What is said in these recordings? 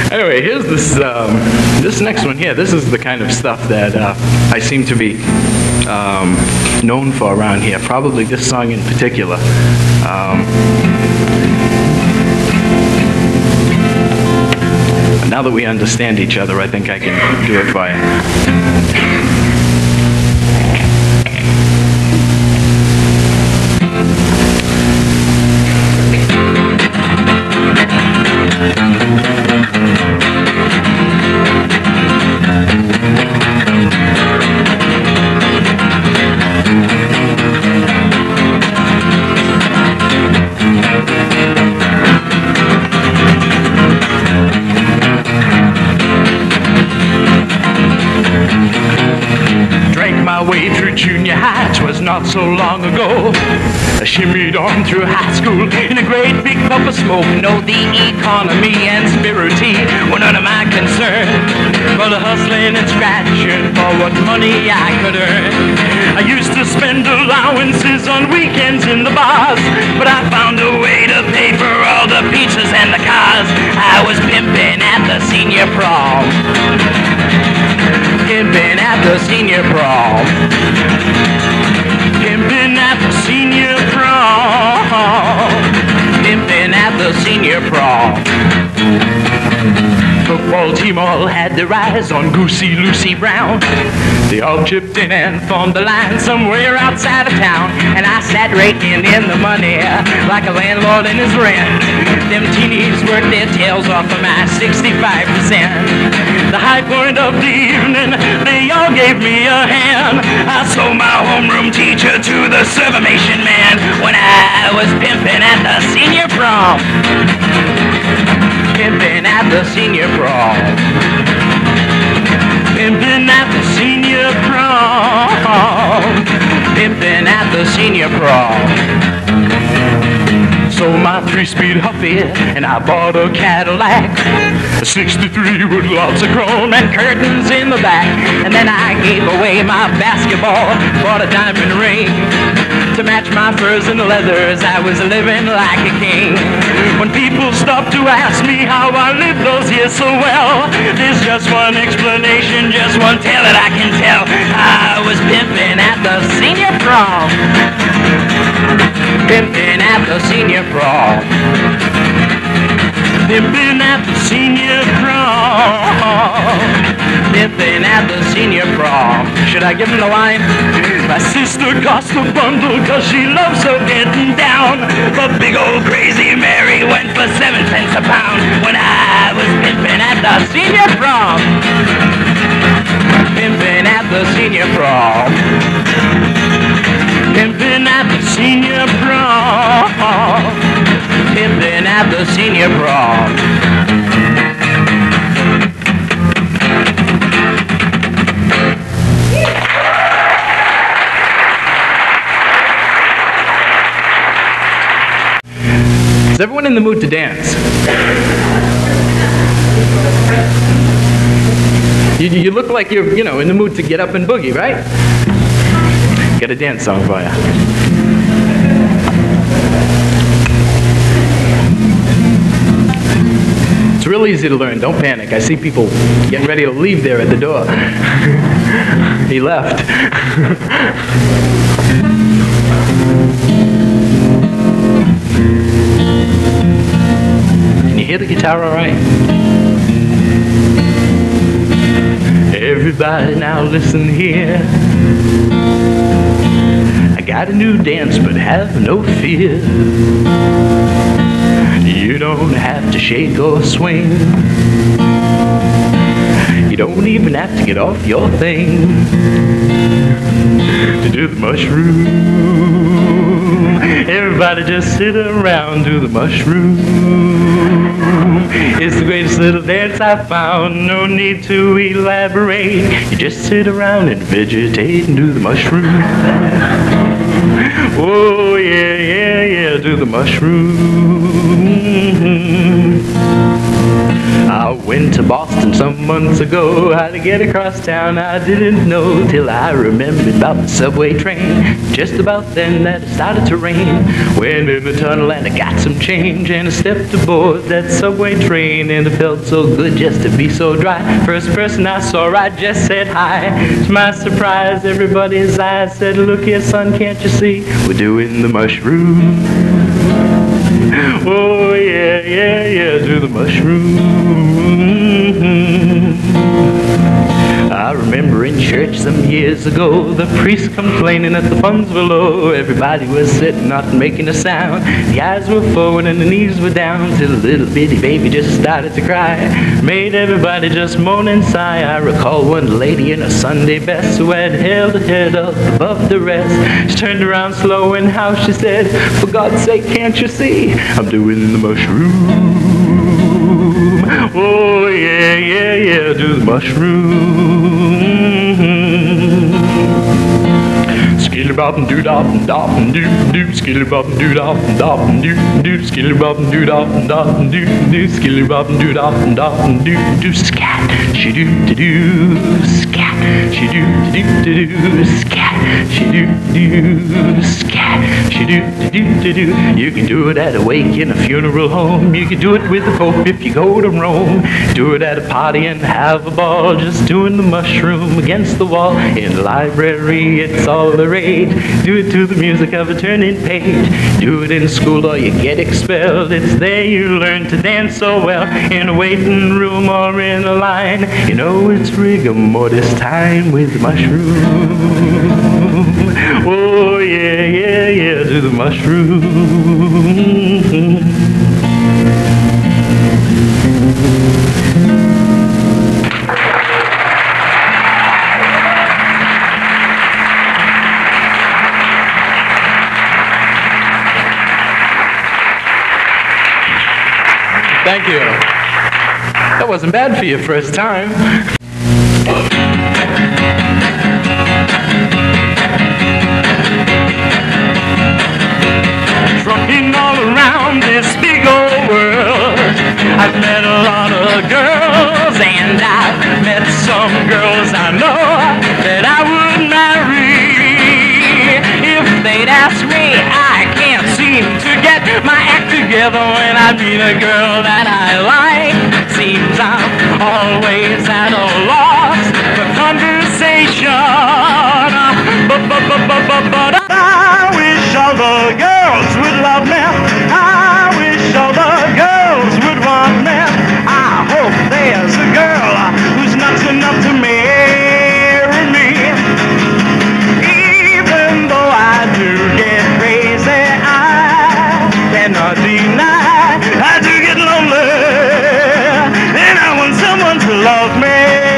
Anyway, here's this next one here. This is the kind of stuff that I seem to be known for around here. Probably this song in particular. Now that we understand each other, I think I can do it for you. Way through junior high, 'twas not so long ago. I shimmied on through high school in a great big puff of smoke. No, the economy and spirituality were none of my concern, but hustling and scratching for what money I could earn. I used to spend allowances on weekends in the bars, but I found a way to pay for all the pizzas and the cars. I was pimping at the senior prom. Pimpin' at the senior prom. Pimpin' at the senior prom. Pimpin' at the senior prom. Football team all had their eyes on Goosey Lucy Brown. They all chipped in and formed the line somewhere outside of town, and I sat raking in the money like a landlord in his rent. Them teenies worked their tails off of my 65%. The high point of the evening, they all gave me a hand. I sold my homeroom teacher to the servimation man when I was pimping at the senior prom. Pimping at the senior prom. Pimping at the senior prom. Pimping at the senior prom. Sold my 3-speed Huffy and I bought a Cadillac, a 63 with lots of chrome and curtains in the back. And then I gave away my basketball, bought a diamond ring to match my furs and leathers. I was living like a king. When people stop to ask me how I lived those years so well, there's just one explanation, just one tale that I can tell. I was pimping at the senior prom. Pimpin' at the senior prom. Pimpin' at the senior prom. Pimpin' at the senior prom. Should I give him the line? My sister cost a bundle 'cause she loves so getting down. But big old crazy Mary went for 7 cents a pound when I was pimpin' at the senior prom. Pimpin' at the senior prom. Pimpin' at the senior prom. Pimpin' at the senior prom. Is everyone in the mood to dance? You look like you're, in the mood to get up and boogie, right? Got a dance song for you. It's real easy to learn. Don't panic. I see people getting ready to leave there at the door. He left. Can you hear the guitar all right? Everybody now listen here. I got a new dance, but have no fear. You don't have to shake or swing. You don't even have to get off your thing to do the mushroom. Everybody just sit around, do the mushroom. It's the greatest little dance I found. No need to elaborate. You just sit around and vegetate and do the mushroom. Oh yeah, yeah, yeah, do the mushroom. I went to Boston some months ago. How to get across town I didn't know, till I remembered about the subway train. Just about then that it started to rain. Went in the tunnel and I got some change, and I stepped aboard that subway train, and it felt so good just to be so dry. First person I saw, I just said hi. To my surprise, everybody's eyes said, "Look here, son, can't you see? We're doing the mushroom." Oh yeah, yeah, yeah, do the mushroom. I remember in church some years ago, the priest complaining that the funds were low. Everybody was sitting, not making a sound. The eyes were forward and the knees were down, till a little bitty baby just started to cry. Made everybody just moan and sigh. I recall one lady in a Sunday best who had held her head up above the rest. She turned around slow and how she said, "For God's sake, can't you see? I'm doing the mushroom." Oh yeah, yeah, yeah, do the mushroom. Skilly bop and doo dop and dop and doo doo. Skilly bop and doo dop and dop and doo doo. Skilly bop and doo dop and dop and doo doo. Skilly bop and doo dop and dop and doo doo. Scat, she doo doo doo. Scat, she doo doo doo doo. Scat, she doo doo. Scat, she doo doo doo. You can do it at a wake in a funeral home. You can do it with the Pope if you go to Rome. Do it at a party and have a ball, just doing the mushroom against the wall. In the library, it's all the rage. Do it to the music of a turning page. Do it in school or you get expelled. It's there you learn to dance so well. In a waiting room or in a line, you know it's rigor mortis time with the mushroom. Oh yeah, yeah, yeah, do the mushroom. Thank you. That wasn't bad for your first time. Trucking all around this big old world, I've met a lot of girls, and I've met some girls I know that I would marry. If they'd ask me, I can't seem to get my act together when I meet a girl that I like. Seems I'm always at a loss for conversation. But I wish all the girls would love me. I wish all the girls would want me. I hope there's a girl who's nuts enough to marry me. Even though I do get crazy, I cannot deny I do get lonely, and I want someone to love me.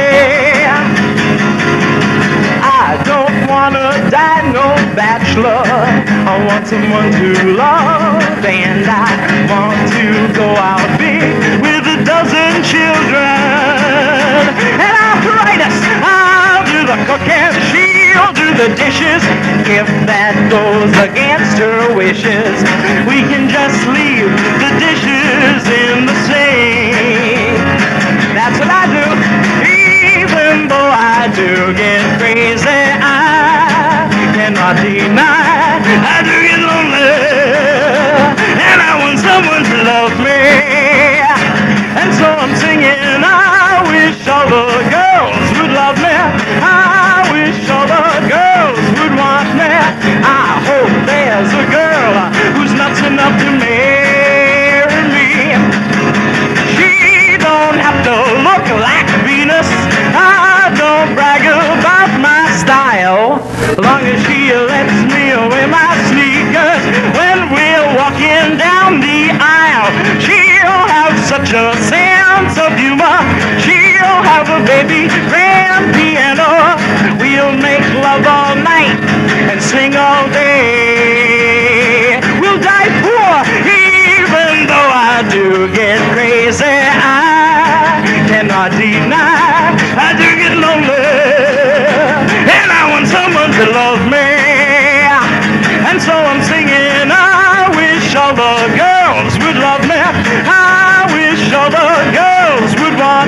I don't wanna die no bachelor. I want someone to love, and I want to go out big with a dozen children. And arthritis, I'll do the cooking, she'll do the dishes. If that goes against her wishes, we can just leave the dishes in the sink. That's what I do. Even though I do get crazy, I cannot deny I do get lonely, and I want someone to love me. And so I'm singing, I wish all the girls would love me. I wish all the girls would want me. I hope there's a girl who's nuts enough to marry me. She don't have to look like Venus. I don't brag about my style, long as she lets me wear my sneakers when we're walking down the aisle. She'll have such a sense of humor. She'll have a baby grand piano. We'll make love all night and sing all day. We'll die poor, even though I do get crazy. I cannot deny I do get lonely, and I want someone to love me. And so I'm singing, I wish all the girls would love me. I wish all the girls would want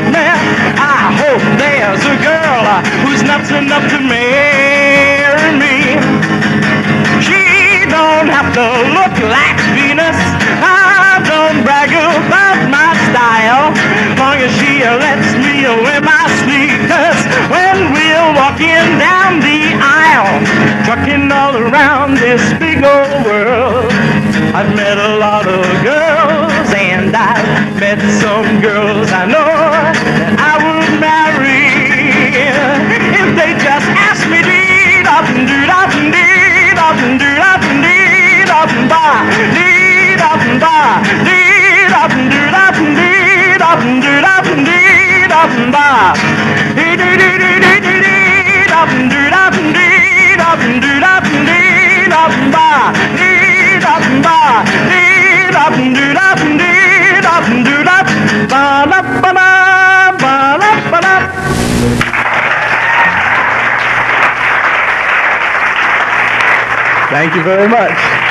lets me wear my sneakers when we're walking down the aisle, trucking all around this big old world. I've met a lot of girls, and I've met some girls I know that I would marry if they just asked me Thank you very much.